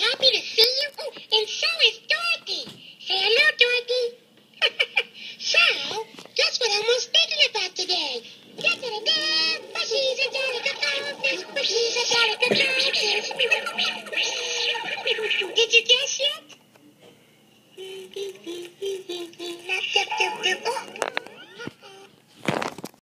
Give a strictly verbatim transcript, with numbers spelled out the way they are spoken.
happy to see you. Oh, and so is Dorothy. Say hello, Dorothy. So, guess what I was thinking about today? Da-da-da-da, bushies and da-da-da-da, bushies and da-da-da-da. Did you guess yet? Oh,